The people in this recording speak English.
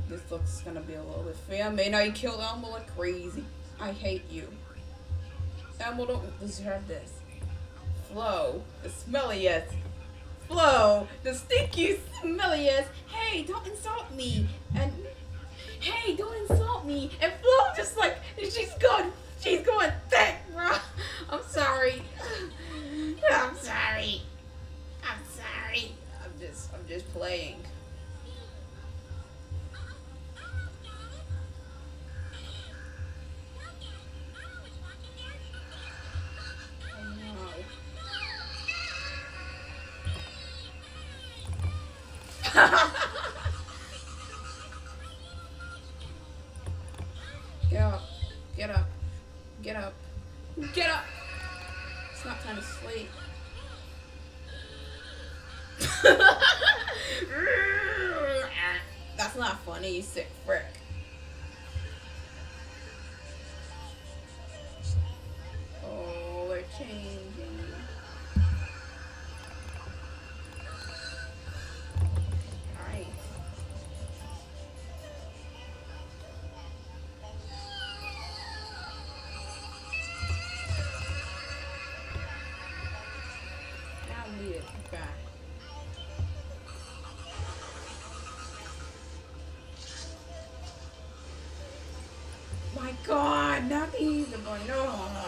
This looks gonna be a little bit fair. Man, I killed Elmo like crazy. I hate you. Elmo don't deserve this. Flo, the smelliest. Flo, the stinky, smelliest. Hey, don't insult me. And hey, don't insult me. And Flo just like, she's going thick, bro. I'm sorry. I'm sorry. I'm sorry. I'm just playing. Get up. Get up. Get up. Get up. It's not time to sleep. That's not funny, you sick frick. Oh, we're changing. Alright. Now we need it back. My God, not the banana.